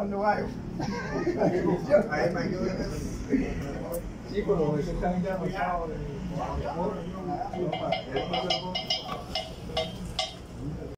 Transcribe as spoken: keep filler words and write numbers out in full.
cuando hay. Sí, pero eso está ya pasado de...